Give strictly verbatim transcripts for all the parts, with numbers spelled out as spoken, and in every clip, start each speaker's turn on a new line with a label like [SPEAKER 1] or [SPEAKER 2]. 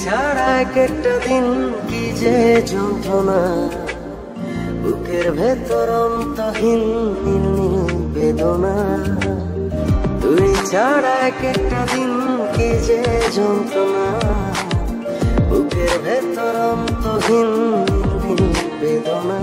[SPEAKER 1] ছাড়া এক একটা দিন কি যে যন্ত্রণা, বুকের ভেতর অন্তহীন নীল নীল বেদনা। তুই ছাড়া এক একটা দিন কি যে যন্ত্রণা, বুকের ভেতর অন্তহীন নীল নীল বেদনা।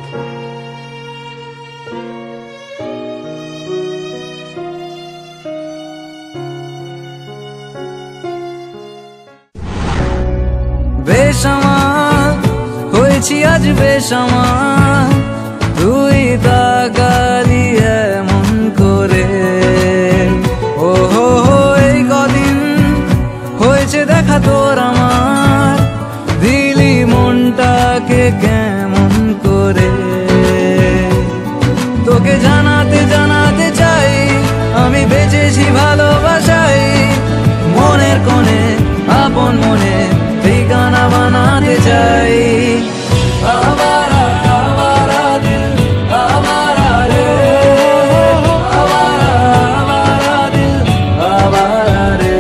[SPEAKER 2] বেসামাল হয়েছি আজ বেসামাল, তুই তাকালি এমন করে। ও হো হো এই কদিন হয়েছে দেখা তোর আমার, দিলি মনটাকে কেমন করে। তোকে জানাতে জানাতে চাই আমি বেঁচেছি ভালোবাসাই, মনের কোণে আপন মনে ঠিকানা বানাতে চাই। আবারা আবারা দিল আবারা রে, আবারা আবারা দিল আবারা রে।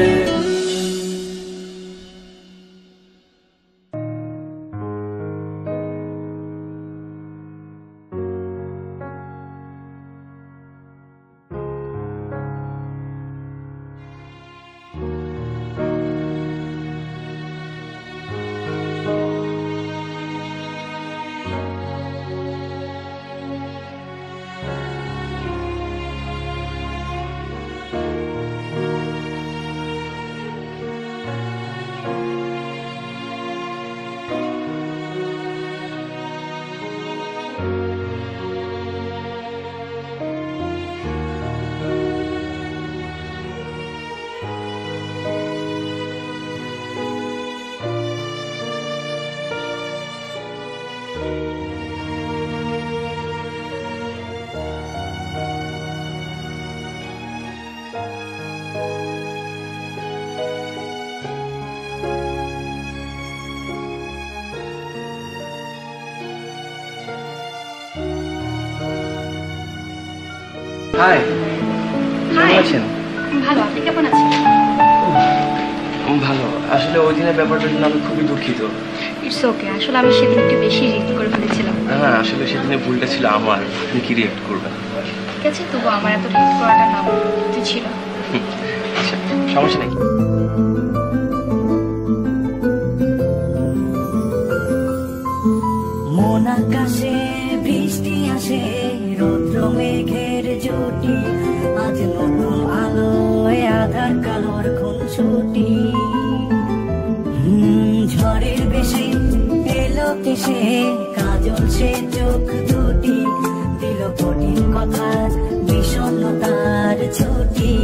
[SPEAKER 3] হাই, কেমন আছেন?
[SPEAKER 4] ভালো, আপনি কেমন আছেন?
[SPEAKER 3] ভালো। আসলে ওই দিনের ব্যাপারটার জন্য আমি খুবই দুঃখিত।
[SPEAKER 4] ইটস ওকে, আসলে আমি সেদিন একটু বেশি রিয়েক্ট করে ফেলেছিলাম।
[SPEAKER 3] হ্যাঁ, আসলে সেদিনের ভুলটা ছিল আমার। আপনি কি রিয়েক্ট করবেন?
[SPEAKER 4] ঠিক আছে, তবু আমার এত রিয়েক্ট করাটা না উচিত ছিল।
[SPEAKER 3] আচ্ছা, সমস্যা নেই।
[SPEAKER 5] মন আকাশে বৃষ্টি আসে, রৌদ্র মেঘের জুটি, আজ নতুন আলোয় আধার কালোর খুনসুটি। ঝড়ের বেশি এলো কেসে, কাজল সে চোখ দুটি, দিল কঠিন কথা বিষণ্ণতার ছুটি।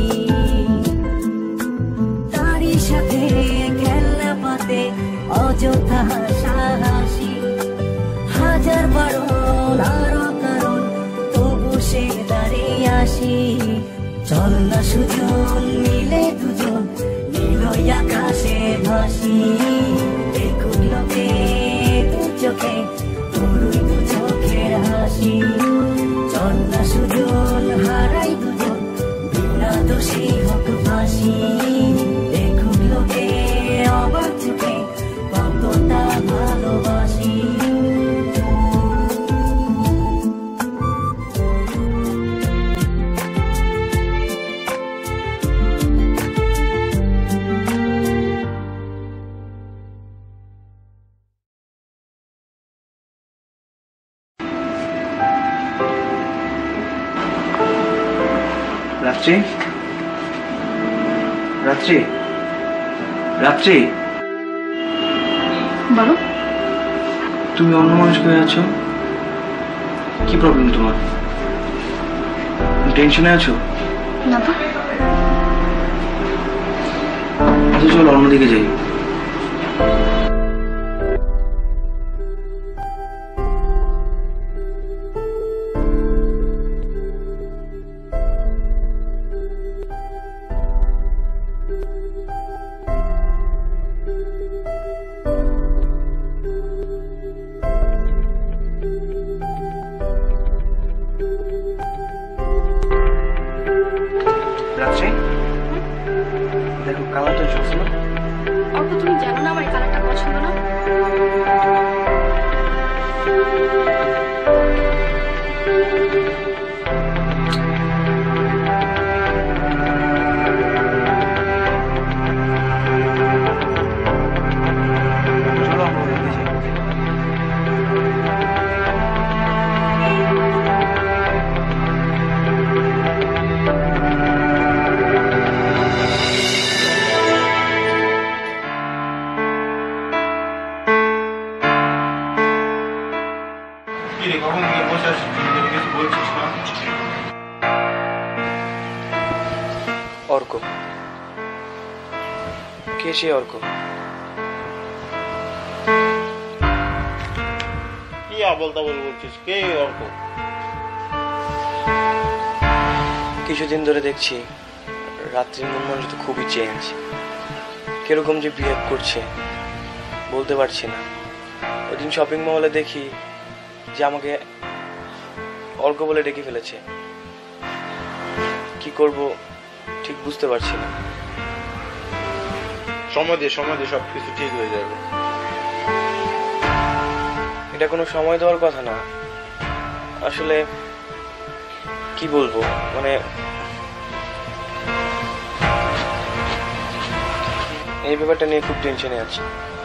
[SPEAKER 5] তারই সাথে খেলনা পাতে অযথা সাহসী, হাজার বারণ আরো কারণ তবু সে দাঁড়িয়ে আসি। চল না সুজন মিলে দুজন নীলই আকাশে ভাসি, দেখুক লোকে দু চোখে তোরই দু চোখের হাসি। চল না সুজন হারাই দুজন বিনা দোষী হোক ফাঁসি, দেখুক লোকে অবাক চোখে কতটা ভালোবাসি।
[SPEAKER 3] রাত্রি, রাত্রি, রাত্রি,
[SPEAKER 4] বলো।
[SPEAKER 3] তুমি অন্য মানুষ হয়ে আছো, কি প্রবলেম তোমার? টেনশনে আছো?
[SPEAKER 4] না তো।
[SPEAKER 3] আচ্ছা চলো অন্যদিকে যাই। রাত্রি, দেখো কালারটা জোস না?
[SPEAKER 6] কিরে কখন থেকে বসে আছিস তুই কিছু বলছিস না?
[SPEAKER 3] অর্ক, কে সে অর্ক?
[SPEAKER 6] কি আবল তাবল বলছিস? কে অর্ক?
[SPEAKER 3] কিছুদিন ধরে দেখছি রাত্রির মন মানুষ তো খুবই চেঞ্জ, কিরকম যে বিহেভ করছে বলতে পারছি না। ওই দিন শপিং মলে দেখি যে আমাকে অর্ক বলে ডেকে ফেলেছে, কি করব ঠিক বুঝতে পারছি না।
[SPEAKER 6] সময় দিয়ে সময় দিয়ে সবকিছু ঠিক হয়ে যাবে।
[SPEAKER 3] এটা কোনো সময় দেওয়ার কথা না, আসলে কি বলবো, মানে এই ব্যাপারটা নিয়ে খুব টেনশনে আছি।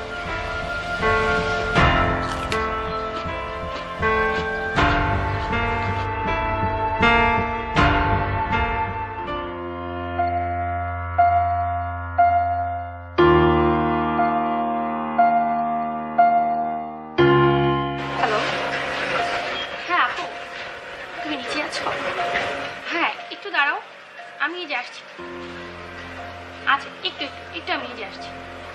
[SPEAKER 4] হ্যালো, হ্যাঁ আপু, তুমি নিচে আছো? হ্যাঁ একটু দাঁড়াও, আমি নিজে আসছি। আচ্ছা একটু একটু একটু আমি নিজে আসছি।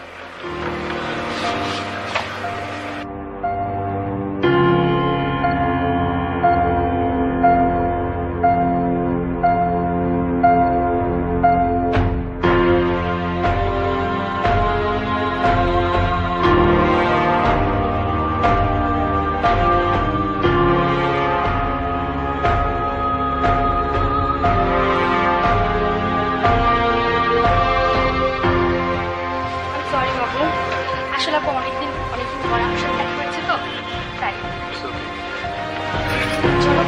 [SPEAKER 4] সরি বাবু, আসলে আপু অনেকদিন অনেকদিন পরে আমার সাথে দেখা হয়েছে তো তাই। চলো।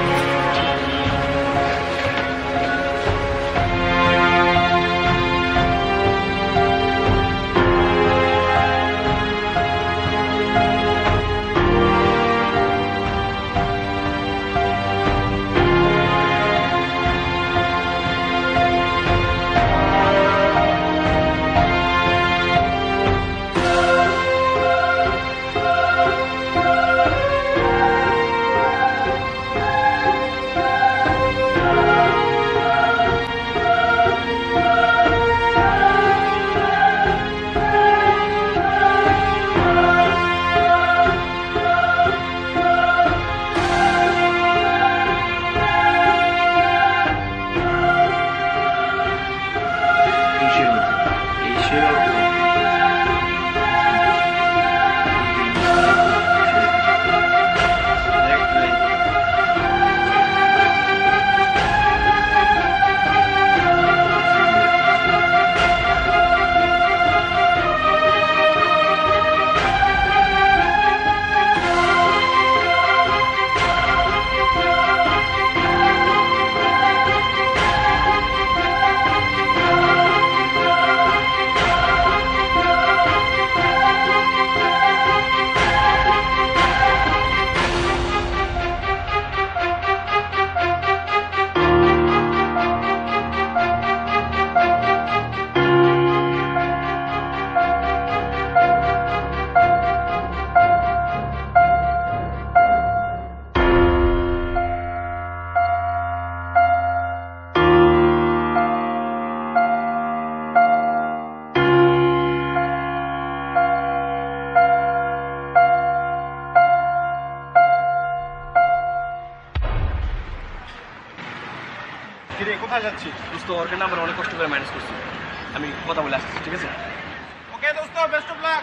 [SPEAKER 6] কিরে কোথায় যাচ্ছিস?
[SPEAKER 3] দোস্ত অর্কের নাম্বার অনেক কষ্ট করে ম্যানেজ করছি, আমি কথা বলে আসছি, ঠিক আছে?
[SPEAKER 6] ওকে দোস্ত, বেস্ট অফ লাক।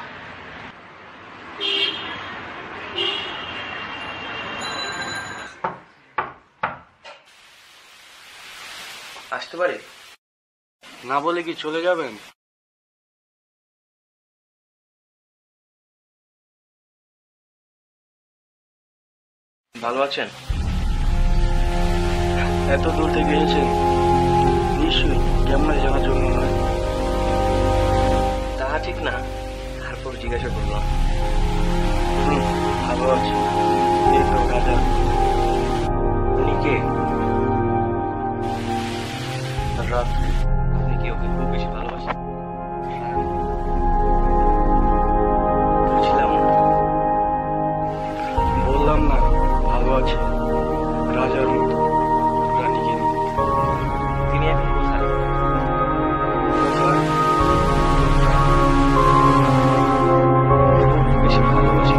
[SPEAKER 3] আসতে পারি?
[SPEAKER 6] না বলে কি চলে যাবেন?
[SPEAKER 3] ভালো আছেন?
[SPEAKER 6] এত দূর থেকে এসেছেন, নিশ্চয়ই কেমন জানার জন্য নয়।
[SPEAKER 3] তাহা ঠিক না, তারপর জিজ্ঞাসা করলাম।
[SPEAKER 6] হুম, ভালো আছি। এই তো রাজা।
[SPEAKER 3] উনি কে? রাত, আপনি কি ওকে খুব বেশি ভালোবাসেন? বুঝলাম না।
[SPEAKER 6] বললাম না ভালো আছি। যাচ্ছে রাজার মতো রানীকে নিয়ে।
[SPEAKER 3] তিনি এখন কোথায়?
[SPEAKER 6] কোথায়?
[SPEAKER 3] বেশি ভালোবাসি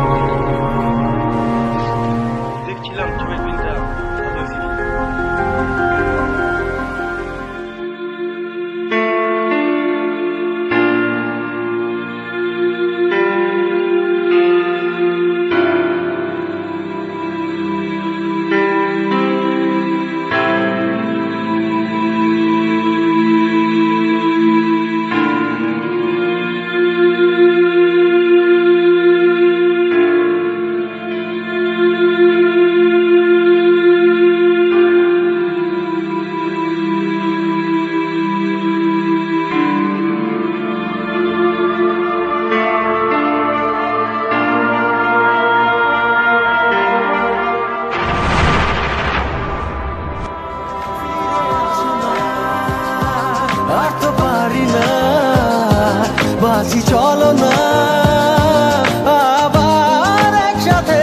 [SPEAKER 6] দেখছিলাম ছবির পিনটা ভালো দিদি।
[SPEAKER 1] আর তো পারি না বাজি চলো না আবার একসাথে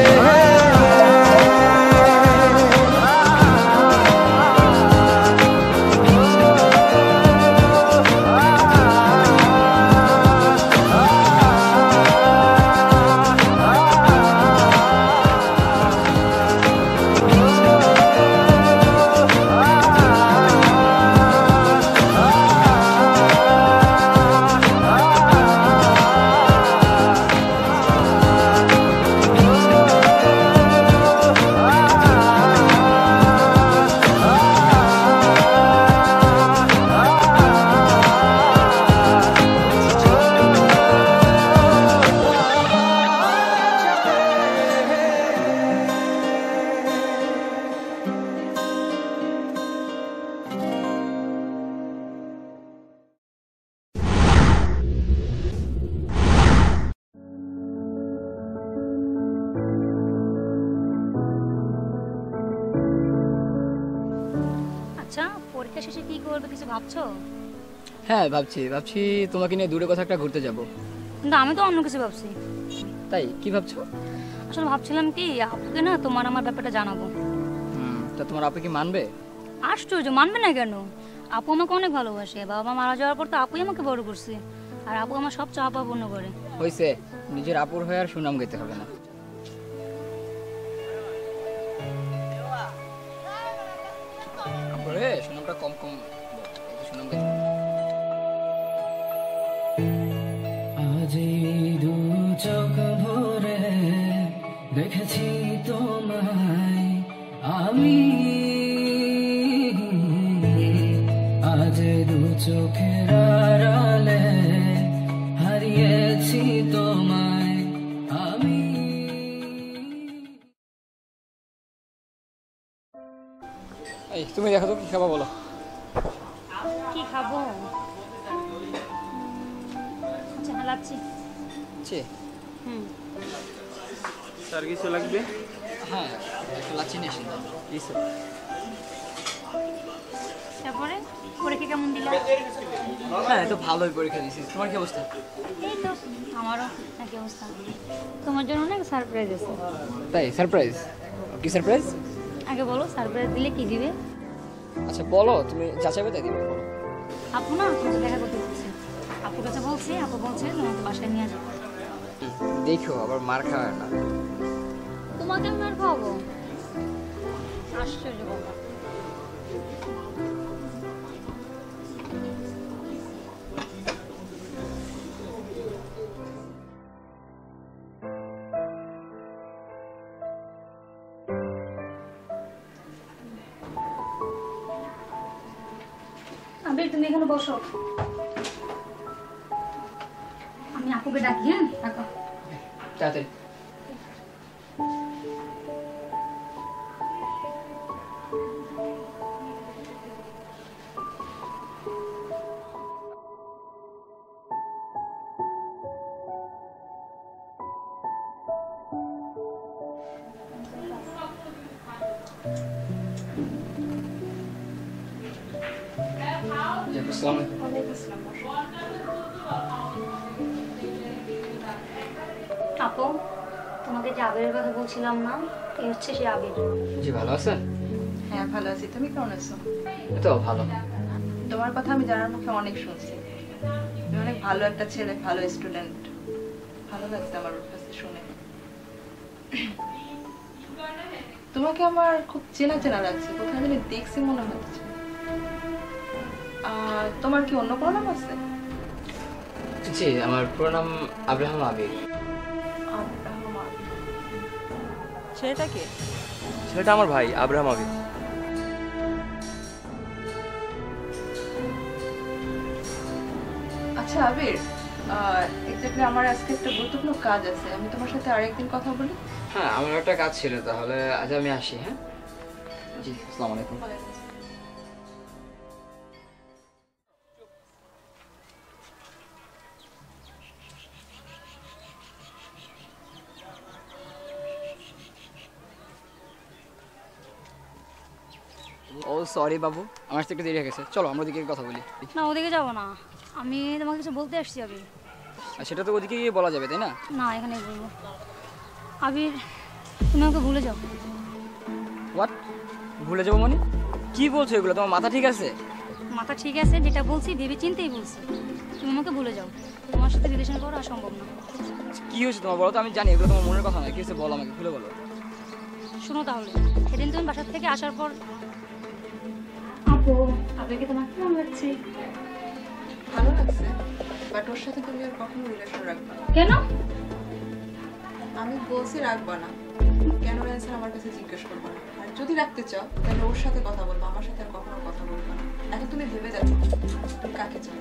[SPEAKER 7] আচ্ছা পরীক্ষা শেষে কি করবে কিছু ভাবছো?
[SPEAKER 2] হ্যাঁ ভাবছি ভাবছি তোমাকে নিয়ে দূরে কোথাও একটা ঘুরতে যাব।
[SPEAKER 7] কিন্তু আমি তো অন্য কিছু ভাবছি।
[SPEAKER 2] তাই কি ভাবছো?
[SPEAKER 7] আসলে ভাবছিলাম কি আপুকে না তোমার আমার ব্যাপারটা জানাবো।
[SPEAKER 2] হুম তা তোমার আপু কি মানবে?
[SPEAKER 7] আশ্চর্য, মানবে না কেন? আপু আমাকে অনেক ভালোবাসে, বাবা মা মারা যাওয়ার পর তো আপুই আমাকে বড় করছে, আর আপু আমার সব চাওয়া পাওয়া পূর্ণ করে।
[SPEAKER 2] হইছে, নিজের আপুর হয়ে আর সুনাম গাইতে হবে না। আপুরে সুনামটা কম কম বল, এতে সুনাম গাইতে হবে।
[SPEAKER 8] আজি দু চোখ ভরে দেখেছি তোমায় আমি, আজ দু চোখের আড়ালে হারিয়েছি তোমায় আমি।
[SPEAKER 2] এই তুমি দেখো তো কি খাবা বলো।
[SPEAKER 7] কি খাবো? আচ্ছা লাচ্ছি।
[SPEAKER 2] ছি,
[SPEAKER 7] হুম
[SPEAKER 3] স্যার কিছু লাগবে?
[SPEAKER 2] হ্যাঁ একটু লাচ্ছি নিয়ে আসেন।
[SPEAKER 3] কিছু
[SPEAKER 7] তারপরে পরীক্ষা কেমন দিলা?
[SPEAKER 2] হ্যাঁ তো ভালোই পরীক্ষা দিয়েছি। তোমার কি অবস্থা?
[SPEAKER 7] এই তো আমারও একই অবস্থা। তোমার জন্য অনেক সারপ্রাইজ আছে।
[SPEAKER 2] তাই সারপ্রাইজ? কি সারপ্রাইজ?
[SPEAKER 7] আগে বলো সারপ্রাইজ দিলে কি দিবে?
[SPEAKER 2] আচ্ছা বলো, তুমি যা চাইবে তাই দিবে বলো।
[SPEAKER 7] আপু না তোমাকে দেখা করতে বলছে। আপুর কাছে বলছি, আপু বলছে তোমাকে বাসায় নিয়ে যাবো।
[SPEAKER 2] দেখো আবার মার খাওয়ায় না।
[SPEAKER 7] তোমাকে আমি আর খাওয়াবো? আশ্চর্য বাবা। আবির তুমি এখানে বসো, আমি আপুকে ডাকি। হ্যাঁ ডাকো
[SPEAKER 2] তাড়াতাড়ি। আসসালামু আলাইকুম।
[SPEAKER 7] আপু, আপু, আমি না তোমাকে একটা কথা বলতে চাই। তুমি কি রাজি?
[SPEAKER 2] জি, আসসালামু আলাইকুম।
[SPEAKER 7] হ্যাঁ,
[SPEAKER 2] জি।
[SPEAKER 7] আমি
[SPEAKER 2] আসসালামু আলাইকুম।
[SPEAKER 7] আপু তোমাকে যে আবিরের কথা বলছিলাম না, এই হচ্ছে সে আবির।
[SPEAKER 2] জি ভালো আছেন?
[SPEAKER 9] হ্যাঁ ভালো আছি, তুমি কেমন আছো?
[SPEAKER 2] এই তো ভালো।
[SPEAKER 9] তোমার কথা আমি জানার মুখে অনেক শুনছি, তুমি অনেক ভালো একটা ছেলে, ভালো স্টুডেন্ট। ভালো লাগছে আমার ওর কাছে শুনে। তোমাকে আমার খুব চেনা চেনা লাগছে, কোথায় জানি দেখছি মনে হচ্ছে। আহ, তোমার কি অন্য কোনো নাম আছে?
[SPEAKER 2] জি, আমার পুরো নাম আব্রাহাম আবির।
[SPEAKER 9] আব্রাহাম আবির। ছেলেটা কে?
[SPEAKER 3] ছেলেটা আমার ভাই আব্রাহাম আবির।
[SPEAKER 9] আচ্ছা আবির, এক্স্যাক্টলি আমার আজকে একটা গুরুত্বপূর্ণ কাজ আছে, আমি তোমার সাথে আরেকদিন কথা বলি।
[SPEAKER 2] হ্যাঁ, আমার একটা কাজ ছিল, তাহলে আজ আমি আসি। হ্যাঁ জি, আসসালামু আলাইকুম। ও সরি বাবু, আমার সাথে একটু দেরি হয়ে গেছে। চলো আমরা ওদিকে গিয়ে কথা বলি।
[SPEAKER 7] না, ওদিকে যাবো না, আমি তোমাকে কিছু বলতে আসছি আবির।
[SPEAKER 2] আর সেটা তো ওদিকে গিয়ে বলা যাবে, তাই না?
[SPEAKER 7] না, এখানে বলবো। আবির, তুমি আমাকে ভুলে যাও।
[SPEAKER 2] হোয়াট? ভুলে যাবো মানে? কি বলছো এগুলো? তোমার মাথা ঠিক আছে?
[SPEAKER 7] মাথা ঠিক আছে, যেটা বলছি ভেবে চিন্তেই বলছি। তুমি আমাকে ভুলে যাও, তোমার সাথে রিলেশন করা সম্ভব না।
[SPEAKER 2] কি হয়েছে তোমার বলো তো? আমি জানি এগুলো তোমার মনের কথা নয়। কি হয়েছে বলো আমাকে, খুলে বলো।
[SPEAKER 7] শোনো তাহলে, সেদিন তুমি বাসার থেকে আসার পর আপু, আপনাকে তোমার কেমন লাগছে?
[SPEAKER 9] ভালো লাগছে, বাট ওর সাথে তুমি আর কখনো রিলেশন রাখবা না।
[SPEAKER 7] কেন?
[SPEAKER 9] আমি বলছি রাখবা না, কেন অ্যান্সার আমার কাছে জিজ্ঞেস করবা না। আর যদি রাখতে চাও তাহলে ওর সাথে কথা বলবো, আমার সাথে আর কখনো কথা বলবা না। এখন তুমি ভেবে যাচ্ছ তুমি কাকে চাও।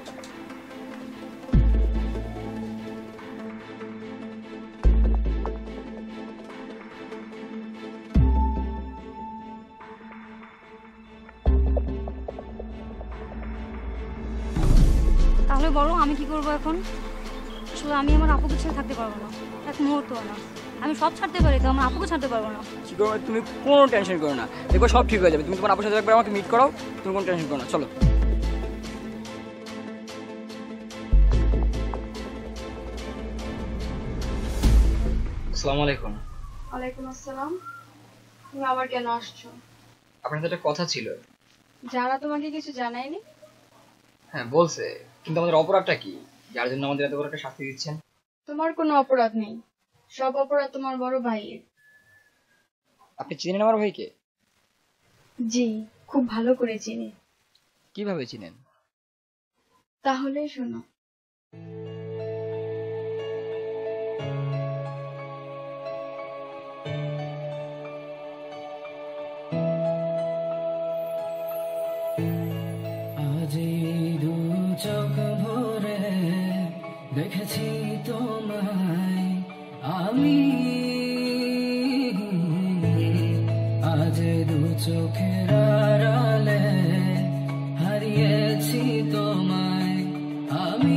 [SPEAKER 7] তাহলে বলো আমি কি করবো এখন? আসলে আমি আমার আপুকে ছেড়ে থাকতে পারবো না, এক মুহূর্ত না। আমি সব ছাড়তে পারি, তো আমার আপুকে ছাড়তে পারবো না।
[SPEAKER 2] কি করো তুমি? কোনো টেনশন করো না, দেখো সব ঠিক হয়ে যাবে। তুমি তোমার আপুর সাথে একবার আমাকে মিট করাও, তুমি কোনো টেনশন করো না। চলো। আসসালামু আলাইকুম।
[SPEAKER 10] ওয়ালাইকুম আসসালাম। তুমি আবার কেন আসছো?
[SPEAKER 2] আপনার সাথে একটা কথা ছিল।
[SPEAKER 10] যারা তোমাকে কিছু জানায়নি?
[SPEAKER 2] হ্যাঁ বলছে, কিন্তু আমাদের অপরাধটা কি, যার জন্য আমাদের এত বড় একটা শাস্তি দিচ্ছেন?
[SPEAKER 10] তোমার কোনো অপরাধ নেই, সব অপরাধ তোমার বড় ভাইয়ের।
[SPEAKER 2] আপনি চিনেন আমার ভাইকে?
[SPEAKER 10] জি, খুব ভালো করে চিনি।
[SPEAKER 2] কিভাবে চিনেন?
[SPEAKER 10] তাহলে শোনো।
[SPEAKER 8] চোখ ভরে দেখেছি তোমায় আমি, আজ দু চোখের আড়ালে হারিয়েছি তোমায় আমি।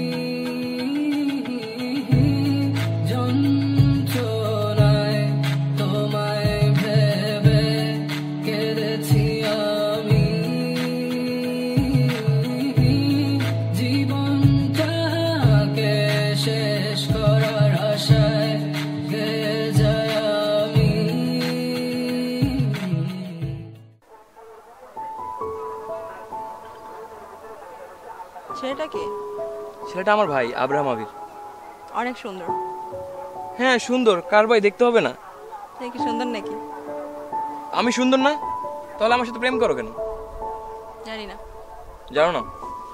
[SPEAKER 8] যন্ত্রণায় তোমায় ভেবে কেঁদেছি আমি, শেষ করার আশায় গেয়ে যায় আমি।
[SPEAKER 9] ছেলেটা কে?
[SPEAKER 3] ছেলেটা আমার ভাই আব্রাহাম আবির।
[SPEAKER 9] অনেক সুন্দর।
[SPEAKER 3] হ্যাঁ সুন্দর, কার ভাই দেখতে হবে না?
[SPEAKER 9] তুই কি সুন্দর নাকি?
[SPEAKER 3] আমি সুন্দর না? তাহলে আমার সাথে প্রেম করো কেন?
[SPEAKER 9] জানি না।
[SPEAKER 3] জানো না?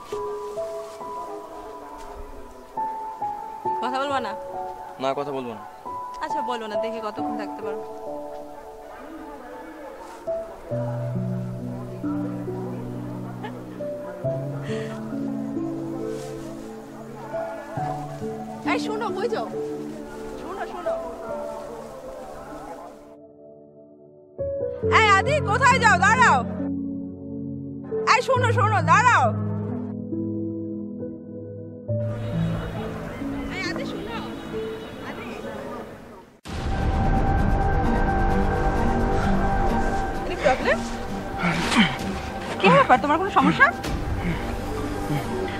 [SPEAKER 9] কথা বলবা না?
[SPEAKER 3] না, কথা বলবো না।
[SPEAKER 9] আচ্ছা বলো না, দেখি কতক্ষণ থাকতে পারো। এই শোনো, কই যাও? শোনো শোনো। এই আদি, কোথায় যাও? দাঁড়াও। এই শোনো শোনো, দাঁড়াও। এই আদি শোনো। আদি, কি প্রবলেম? কি ব্যাপার, তোমার কোনো সমস্যা?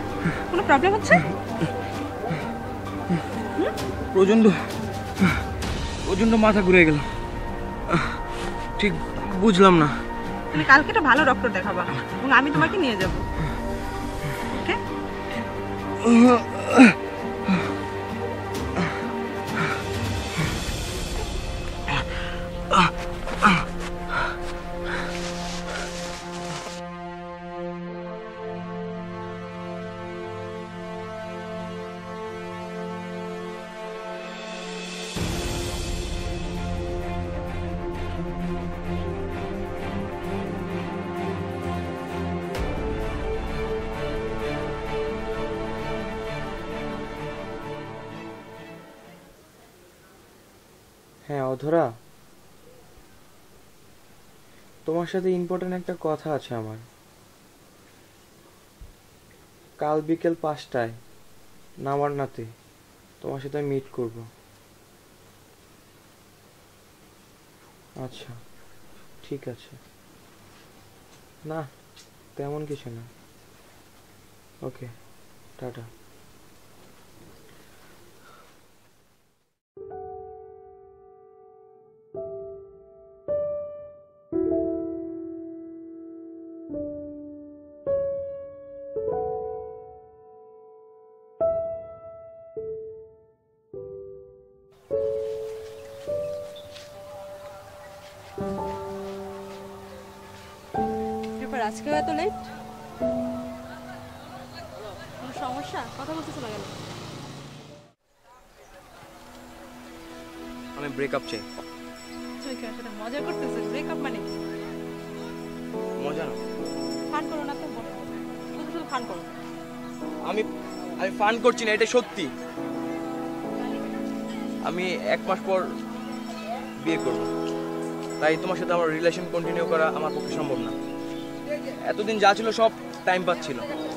[SPEAKER 9] কোনো প্রবলেম হচ্ছে?
[SPEAKER 3] প্রচন্ড প্রচন্ড মাথা ঘুরে গেল, ঠিক বুঝলাম না।
[SPEAKER 9] তুমি কালকে একটা ভালো ডক্টর দেখাবা এবং আমি তোমাকে নিয়ে যাব। ওকে?
[SPEAKER 3] হ্যাঁ অধরা, তোমার সাথে ইম্পর্টেন্ট একটা কথা আছে আমার। কাল বিকেল পাঁচটায় নামারনাতে তোমার সাথে মিট করব। আচ্ছা ঠিক আছে। না তেমন কিছু না। Okay, tata.
[SPEAKER 9] আজকেও এত লেট? কোনো সমস্যা? কথা বলতে চলে গেল।
[SPEAKER 3] আমি ব্রেকআপ চাই।
[SPEAKER 9] তুই কি আসলে মজা করতেছিস? ব্রেকআপ মানে কি?
[SPEAKER 3] মজা না।
[SPEAKER 9] ফান করো না তো, শুধু শুধু ফান করো।
[SPEAKER 3] আমি আমি ফান করছি না, এটা সত্যি। আমি এক মাস পর বিয়ে করব, তাই তোমার সাথে আমার রিলেশন কন্টিনিউ করা আমার পক্ষে সম্ভব না। এতদিন যা ছিল সব টাইম পাস ছিল।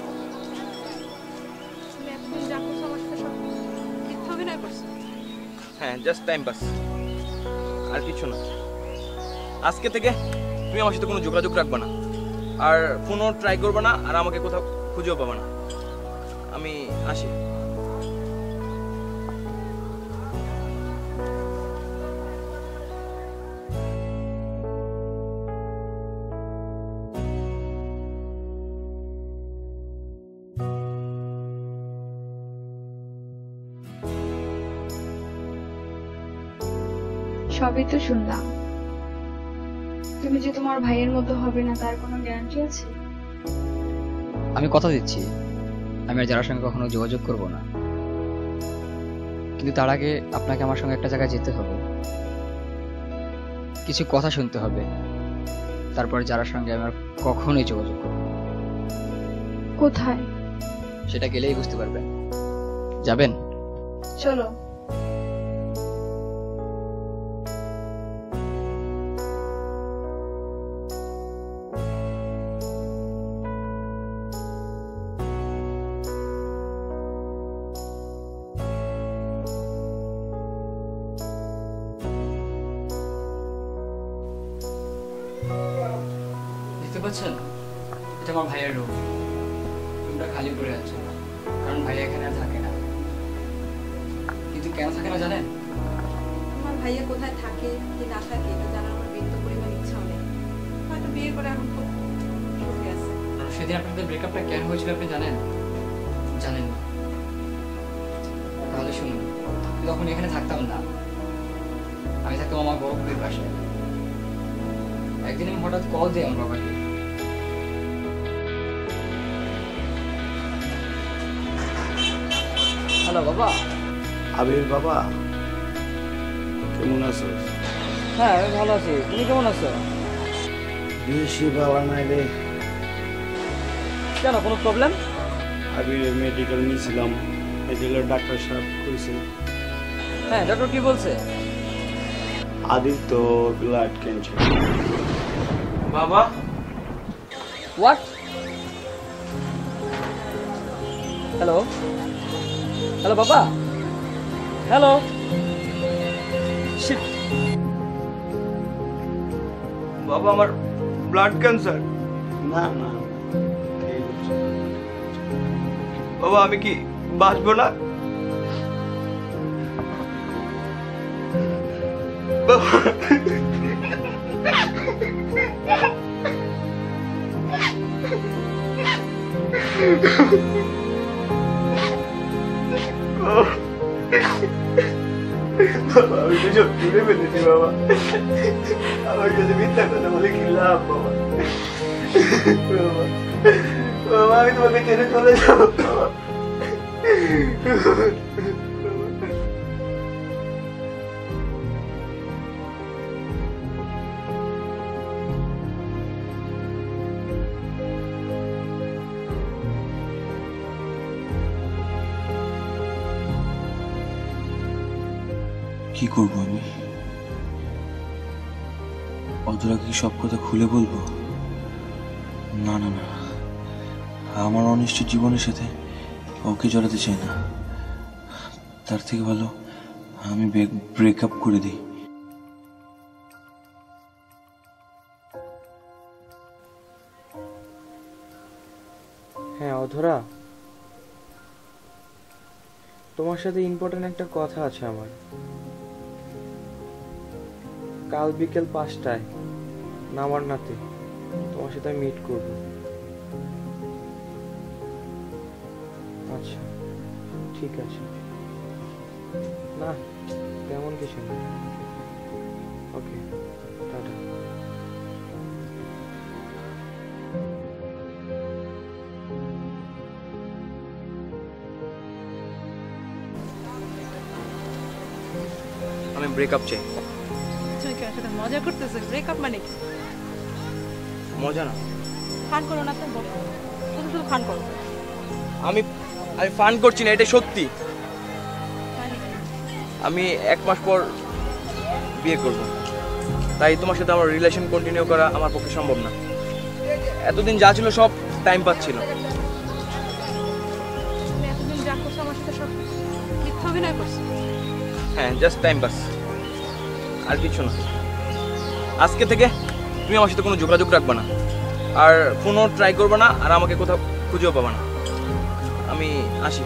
[SPEAKER 9] তুমি এতদিন যা করছো আমার সাথে সব মিথ্যা অভিনয় করছো।
[SPEAKER 3] হ্যাঁ, জাস্ট টাইম পাস, আর কিছু না। আজকে থেকে তুমি আমার সাথে কোনো যোগাযোগ রাখবে না, আর ফোনও ট্রাই করবে না, আর আমাকে কোথাও খুঁজেও পাবে না। আমি আসি।
[SPEAKER 10] সবই তো শুনলাম, তুমি যে তোমার ভাইয়ের মতো হবে না তার কোনো গ্যারান্টি আছে?
[SPEAKER 2] আমি কথা দিচ্ছি আমি আর যার সঙ্গে কখনো যোগাযোগ করব না, কিন্তু তার আগে আপনাকে আমার সঙ্গে একটা জায়গায় যেতে হবে, কিছু কথা শুনতে হবে, তারপরে যার সঙ্গে আমি আর কখনোই যোগাযোগ করব।
[SPEAKER 10] কোথায়?
[SPEAKER 2] সেটা গেলেই বুঝতে পারবেন। যাবেন?
[SPEAKER 10] চলো।
[SPEAKER 2] দেখতে পাচ্ছেন, এটা আমার ভাইয়ের রুম। রুমটা খালি পড়ে আছে, কারণ ভাইয়া এখানে আর থাকে না। কিন্তু কেন থাকে না জানেন?
[SPEAKER 9] আমার ভাইয়া কোথায় থাকে কি না থাকে এটা জানার আমার বিন্দু পরিমাণ ইচ্ছা নেই। হয়তো বিয়ে করে এখন খুব সুখে আছে।
[SPEAKER 2] সেদিন আপনাদের ব্রেকআপটা কেন হয়েছিল আপনি জানেন? জানেন না? তাহলে শুনুন, তখন এখানে থাকতাম না, আমি থাকতাম আমার বড় ভাইয়ের বাসায়। একদিন আমি হঠাৎ কল দিই আমার বাবাকে। হ্যালো বাবা।
[SPEAKER 6] আবির বাবা, কেমন আছো?
[SPEAKER 2] হ্যাঁ আমি ভালো আছি, তুমি কেমন আছো?
[SPEAKER 6] বেশি ভালো নাই রে।
[SPEAKER 2] কেন, কোনো প্রবলেম?
[SPEAKER 6] আবিরের মেডিকেল নিয়েছিলাম, মেডিকেলের ডাক্তার সাহেব কইছে।
[SPEAKER 2] হ্যাঁ, ডক্টর কি বলছে?
[SPEAKER 6] আদির তো ব্লাড ক্যান্সার।
[SPEAKER 3] বাবা,
[SPEAKER 2] হোয়াট? হ্যালো হ্যালো বাবা, হ্যালো। শিট,
[SPEAKER 3] বাবা আমার ব্লাড ক্যান্সার।
[SPEAKER 6] না না,
[SPEAKER 3] বাবা আমি কি বাঁচবো না? বাবা আমি তো সব তুলে ফেলেছি বাবা, আমার কাছে মিথ্যা কথা বলে কি লাভ বাবা? বাবা বাবা আমি তোমাকে ছেড়ে চলে যাবো বাবা।
[SPEAKER 11] কি করবো আমি? অধরাকে সব কথা খুলে বলবো? না না না, আমার অনিশ্চিত জীবনের সাথে ওকে জড়াতে চাই না। তার থেকে ভালো আমি ব্রেক আপ করে দিই।
[SPEAKER 3] হ্যাঁ অধরা, তোমার সাথে ইম্পর্টেন্ট একটা কথা আছে আমার। কাল বিকেল পাঁচটায় নামারনাতে তোমার সাথে আমি মিট করব। আচ্ছা ঠিক আছে, না তেমন কিছু না। Okay tata. আমি ব্রেকআপ চাই।
[SPEAKER 9] তুমি কি আমার সাথে মজা করতেছো? ব্রেকআপ মানে কি?
[SPEAKER 3] মজা না,
[SPEAKER 9] ফান করো না তো, বলো শুধু শুধু ফান করো।
[SPEAKER 3] আমি আমি ফান করছি না, এটা সত্যি। আমি এক মাস পর বিয়ে করব, তাই তোমার সাথে আমার রিলেশন কন্টিনিউ করা আমার পক্ষে সম্ভব না। এতদিন যা ছিল সব টাইম পাস ছিল।
[SPEAKER 9] তুমি এতদিন যা করছো আমার সাথে সব মিথ্যা অভিনয় করছো।
[SPEAKER 3] হ্যাঁ জাস্ট টাইম পাস, আর কিছু না। আজকে থেকে তুমি আমার সাথে কোনো যোগাযোগ রাখবে না, আর ফোনও ট্রাই করবে না, আর আমাকে কোথাও খুঁজেও পাবে না। আমি আসি।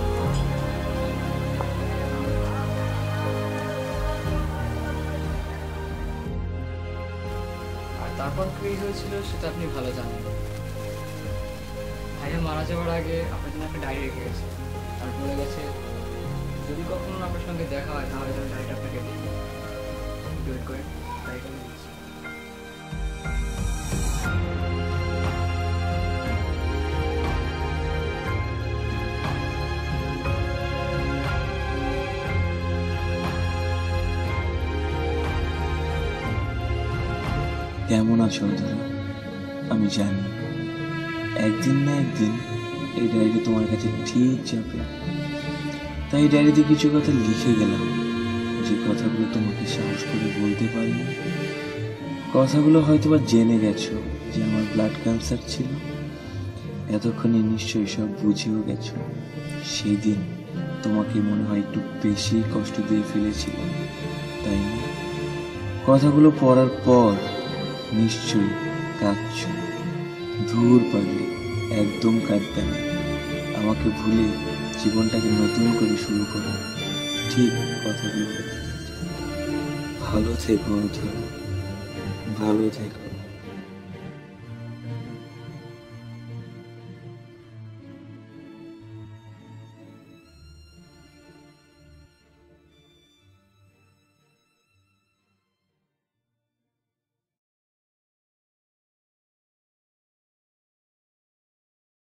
[SPEAKER 2] আর তারপর কি হয়েছিল সেটা আপনি ভালো জানেন। ভাইয়া মারা যাওয়ার আগে আপনার জন্য একটা ডায়েরি রেখে গেছে, আর বলে গেছে যদি কখনো আপনার সঙ্গে দেখা হয় তাহলে যেন ডায়েরিটা আপনাকে দিই। ওয়েট করেন, ডায়েরিটা দিয়েছি।
[SPEAKER 11] কেমন আছো অধরা? আমি জানি একদিন না একদিন এই ডায়েরি তোমার কাছে ঠিক যাবে, তাই ডায়েরিতে কিছু কথা লিখে গেলাম, যে কথাগুলো তোমাকে সাহস করে বলতে পারিনি। কথাগুলো হয়তো বা জেনে গেছো যে আমার ব্লাড ক্যান্সার ছিল, এতক্ষণে নিশ্চয়ই সব বুঝেও গেছো। সেই দিন তোমাকে মনে হয় একটু বেশি কষ্ট দিয়ে ফেলেছিল, তাই না? কথাগুলো পড়ার পর নিশ্চয়ই কাঁদছ। ধূর পাগলি, একদম কাঁদবে না। আমাকে ভুলে জীবনটাকে নতুন করে শুরু করো। ঠিক কথাগুলো ভালো থেকো অধরা, ভালো থেকো।